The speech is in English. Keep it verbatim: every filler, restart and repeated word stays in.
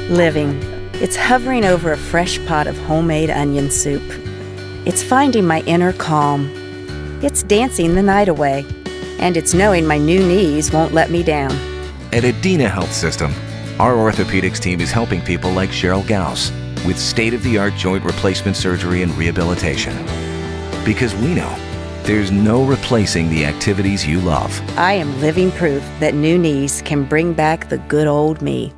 Living. It's hovering over a fresh pot of homemade onion soup. It's finding my inner calm. It's dancing the night away. And it's knowing my new knees won't let me down. At Adena Health System, our orthopedics team is helping people like Cheryl Gaus with state-of-the-art joint replacement surgery and rehabilitation. Because we know there's no replacing the activities you love. I am living proof that new knees can bring back the good old me.